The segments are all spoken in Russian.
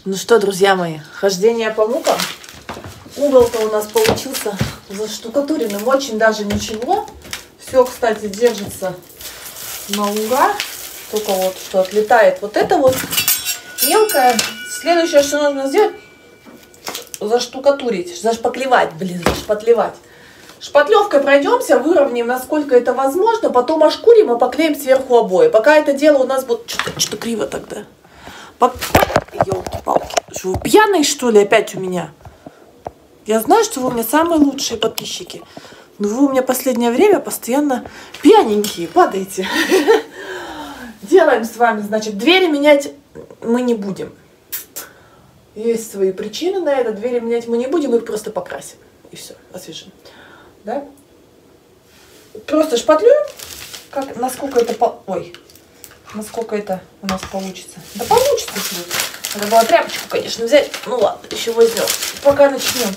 Ну что, друзья мои, хождение по мукам. Угол-то у нас получился заштукатуренным, очень даже ничего. Все, кстати, держится на ура. Только вот что отлетает вот это вот мелкое. Следующее, что нужно сделать, заштукатурить, зашпаклевать, зашпатлевать. Шпатлевкой пройдемся, выровняем, насколько это возможно, потом ошкурим и поклеим сверху обои. Пока это дело у нас будет... Что-то криво тогда. Ёлки-палки. Что, вы пьяные, что ли, опять у меня? Я знаю, что вы у меня самые лучшие подписчики. Но вы у меня последнее время постоянно пьяненькие, падаете. Делаем с вами, значит, двери менять мы не будем. Есть свои причины на это. Двери менять мы не будем, их просто покрасим. И все, освежим. Да? Просто шпатлюем, как, насколько это насколько это у нас получится. Да получится. Надо было тряпочку, конечно, взять. Ну ладно, еще возьмем. Пока начнем.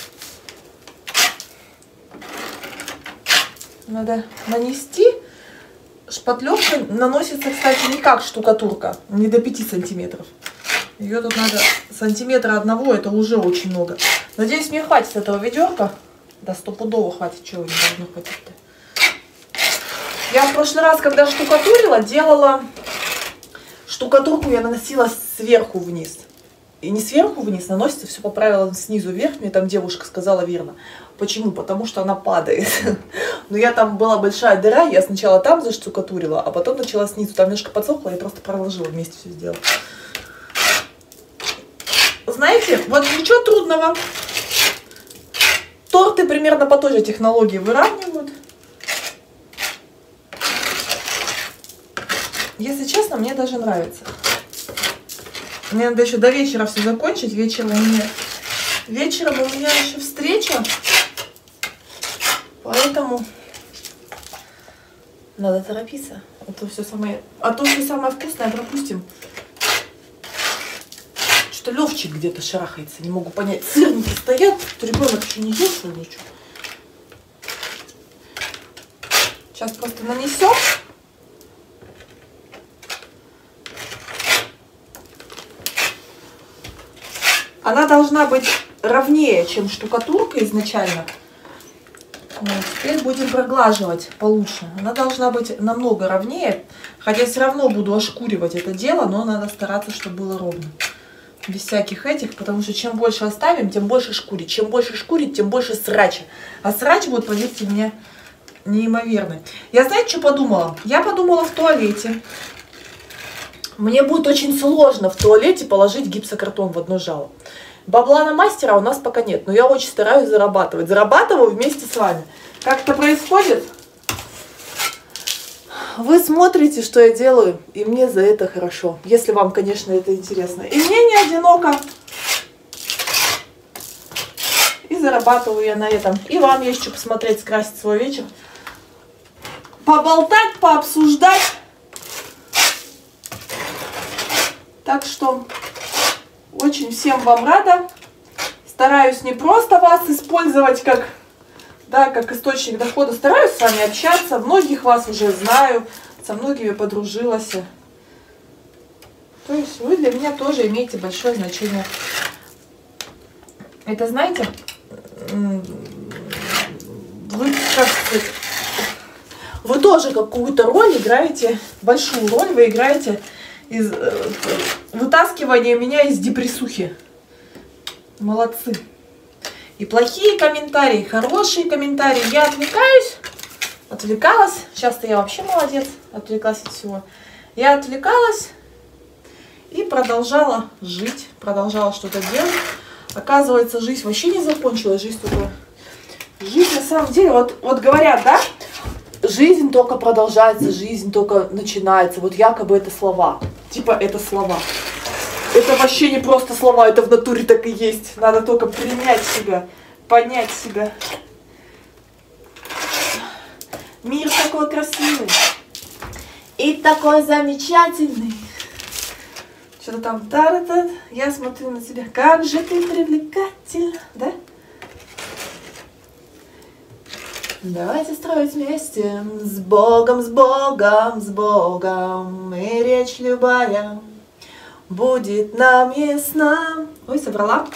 Надо нанести. Шпатлевка наносится, кстати, не как штукатурка, не до 5 сантиметров. Ее тут надо сантиметра одного, это уже очень много. Надеюсь, мне хватит этого ведерка. Да, стопудово хватит, чего не должно хватить-то. Я в прошлый раз, когда штукатурила, делала штукатурку, я наносила сверху вниз. И не сверху вниз, наносится все по правилам снизу вверх. Мне там девушка сказала верно. Почему? Потому что она падает. Но я там была большая дыра, я сначала там заштукатурила, а потом начала снизу. Там немножко подсохло, я просто проложила, вместе все сделала. Знаете, вот ничего трудного. Торты примерно по той же технологии выравнивают. Если честно, мне даже нравится. Мне надо еще до вечера все закончить. Вечером у меня еще встреча. Поэтому надо торопиться. А то все самое вкусное пропустим. Что Левчик где-то шарахается. Не могу понять. Сырники стоят. То ребенок еще не ел, что ли, ничего. Сейчас просто нанесем. Она должна быть ровнее, чем штукатурка изначально. Вот, теперь будем проглаживать получше. Она должна быть намного ровнее. Хотя все равно буду ошкуривать это дело, но надо стараться, чтобы было ровно. Без всяких этих, потому что чем больше оставим, тем больше шкурить. Чем больше шкурить, тем больше срача. А срач будет, поверьте мне, неимоверный. Я, знаете, что подумала? Я подумала в туалете. Мне будет очень сложно в туалете положить гипсокартон в одно жало. Бабла на мастера у нас пока нет, но я очень стараюсь зарабатывать. Зарабатываю вместе с вами. Как это происходит? Вы смотрите, что я делаю, и мне за это хорошо. Если вам, конечно, это интересно. И мне не одиноко. И зарабатываю я на этом. И вам есть что посмотреть, скрасить свой вечер. Поболтать, пообсуждать. Так что очень всем вам рада. Стараюсь не просто вас использовать как источник дохода. Стараюсь с вами общаться. Многих вас уже знаю. Со многими подружилась. То есть вы для меня тоже имеете большое значение. Это, знаете, вы тоже какую-то роль играете, большую роль вы играете из вытаскивания меня из депрессухи. Молодцы. И плохие комментарии, и хорошие комментарии. Я отвлекалась. Сейчас-то я вообще молодец, отвлеклась от всего. Я отвлекалась и продолжала жить, продолжала что-то делать. Оказывается, жизнь вообще не закончилась. Жизнь на самом деле, вот говорят, да? Жизнь только продолжается, жизнь только начинается. Вот якобы это слова. Типа это слова. Это вообще не просто слова, это в натуре так и есть. Надо только принять себя, понять себя. Мир такой красивый и такой замечательный. Что-то там, я смотрю на тебя, как же ты привлекательна, да? Давайте строить вместе с Богом, с Богом, с Богом, и речь любая будет нам ясна. Ой, собрала.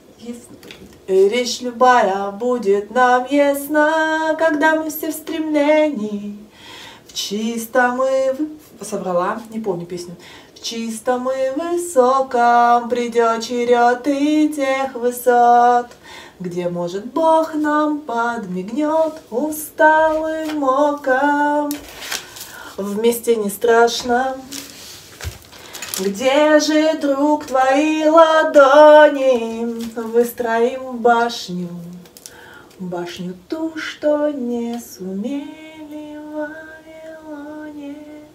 Речь любая будет нам ясна, когда мы все в стремлении. В чистом и... Собрала, не помню песню. В чистом и высоком придет черед и тех высот, где, может, Бог нам подмигнет усталым оком. Вместе не страшно. Где же, друг, твои ладони? Выстроим башню, башню ту, что не сумели в Вавилоне.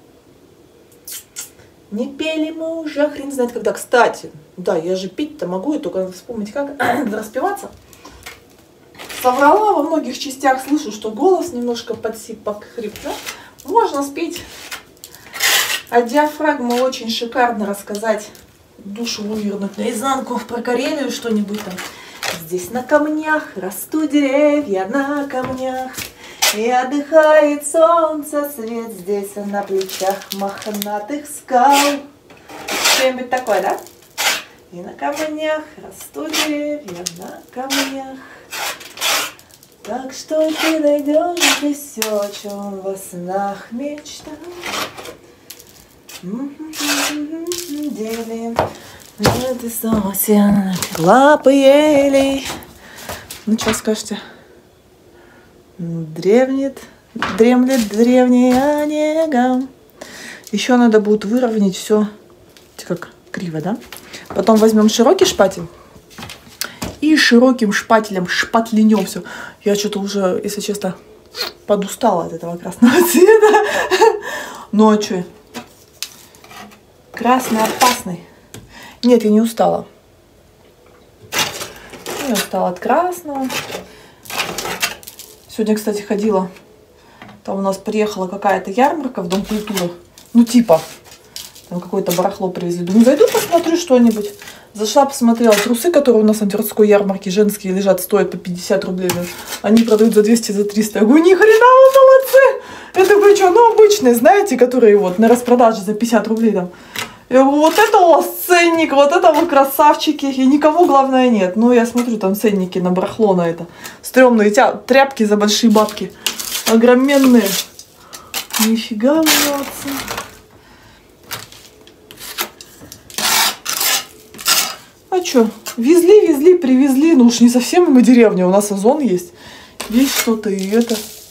Не пели мы уже, хрен знает когда. Кстати, да, я же петь-то могу, и только вспомнить как распеваться. Соврала во многих частях, слышу, что голос немножко подсип, подхрип, да? Можно спеть. А диафрагму очень шикарно рассказать, душу вывернуть наизнанку, про Карелию что-нибудь там. Здесь на камнях растут деревья, на камнях, и отдыхает солнце свет здесь, а на плечах мохнатых скал. Что-нибудь такое, да? И на камнях растут деревья, на камнях. Так что ты найдешь здесь все, о чем во снах мечтал. Дели, ты сосен, лапы елей. Ну, что скажете? Дремлет древняя нега. Еще надо будет выровнять все, как криво, да? Потом возьмем широкий шпатель и широким шпателем шпатлянем все. Я что-то уже, если честно, подустала от этого красного цвета. Ну а что? Красный опасный. Нет, я не устала. Не устала от красного. Сегодня, кстати, ходила. Там у нас приехала какая-то ярмарка в Дом культуры. Ну, типа. Там какое-то барахло привезли. Думаю, зайду посмотрю что-нибудь. Зашла, посмотрела. Трусы, которые у нас на Тверской ярмарке женские лежат, стоят по 50 рублей. Они продают за 200, за 300. Я говорю, ни хрена вы молодцы! Это вы что? Ну, обычные, знаете, которые вот на распродаже за 50 рублей там. Я говорю, вот это у вас ценник, вот это вы красавчики. И никого, главное, нет. Ну, я смотрю, там ценники на барахло, на это. Стремные тряпки за большие бабки. Огроменные. Нифига молодцы. А что? Везли, привезли. Ну уж не совсем мы деревня, у нас Озон есть. Есть что-то и это.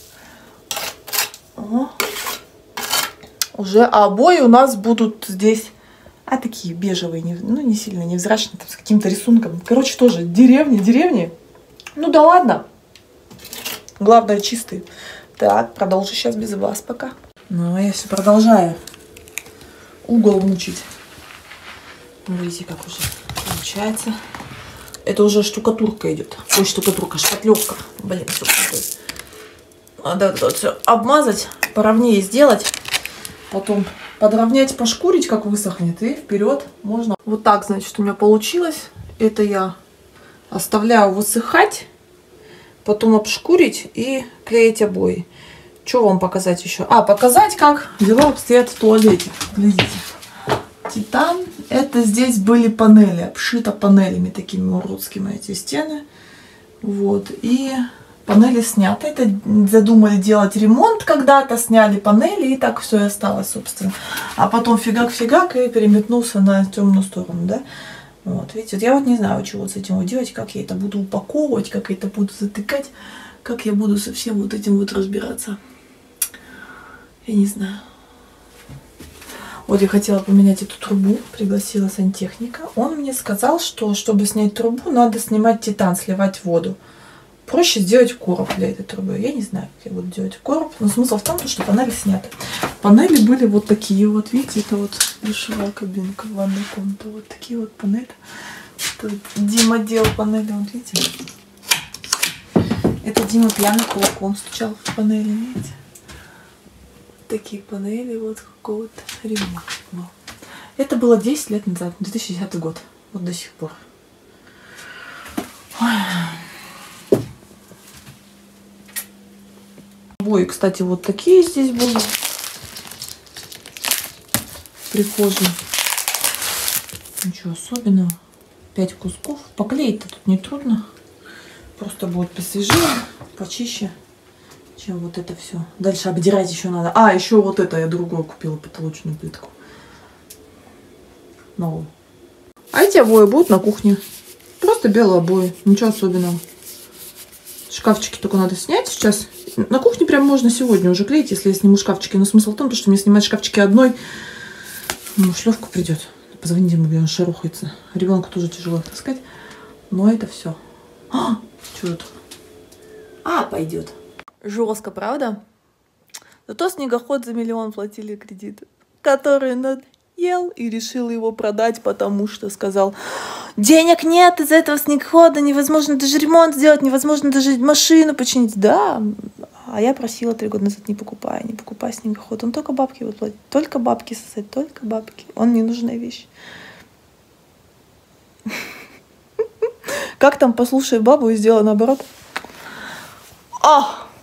О. Уже обои у нас будут здесь. А такие бежевые, ну не сильно невзрачные, там, с каким-то рисунком. Короче, тоже деревни. Ну да ладно. Главное, чистые. Так, продолжу сейчас без вас пока. Ну, а я все продолжаю угол мучить. Видите, как уже получается. Это уже штукатурка идет. Ой, штукатурка, шпатлевка. Блин, все путает. Надо это вот все обмазать, поровнее сделать. Потом подровнять, пошкурить, как высохнет, и вперед можно. Вот так, значит, у меня получилось. Это я оставляю высыхать, потом обшкурить и клеить обои. Что вам показать еще? А, показать, как дела обстоят в туалете. Глядите. Титан. Это здесь были панели, обшито панелями такими уродскими эти стены. Вот. И панели сняты. Это задумали делать ремонт когда-то, сняли панели, и так все и осталось, собственно. А потом фигак-фигак и переметнулся на темную сторону, да? Вот, видите, вот я вот не знаю, чего с этим вот делать, как я это буду упаковывать, как я это буду затыкать, как я буду со всем вот этим вот разбираться. Я не знаю. Вот я хотела поменять эту трубу, пригласила сантехника. Он мне сказал, что чтобы снять трубу, надо снимать титан, сливать воду. Проще сделать короб для этой трубы. Я не знаю, как я буду делать короб, но смысл в том, что панели сняты. Панели были вот такие вот, видите, это вот душевая кабинка, ванная комната, вот такие вот панели. Это вот Дима делал панели, вот видите. Это Дима пьяный кулаком стучал в панели, видите. Такие панели вот какого-то ремонта был. Это было 10 лет назад, 2010 год, вот до сих пор. Ой. Обои, кстати, вот такие здесь будут в прихожей. Ничего особенного. 5 кусков. Поклеить-то тут не трудно. Просто будет посвежее, почище, чем вот это все. Дальше обдирать еще надо. А, еще вот это я другую купила, потолочную плитку. Новую. А эти обои будут на кухне. Просто белые обои. Ничего особенного. Шкафчики только надо снять сейчас. На кухне прям можно сегодня уже клеить, если я сниму шкафчики. Но смысл в том, что мне снимать шкафчики одной, ну, шлёвка придет. Позвоните ему, где он шарухается. Ребенку тоже тяжело их таскать. Но это все. А, что это? А, пойдет. Жестко, правда? Зато снегоход за 1 миллион платили кредит, который надъел и решил его продать, потому что сказал: денег нет из этого снегохода, невозможно даже ремонт сделать, невозможно даже машину починить. Да, а я просила 3 года назад: не покупай снегоход. Он только бабки будет платить, только бабки сосать, только бабки. Он ненужная вещь. Как там, послушай бабу и сделай наоборот.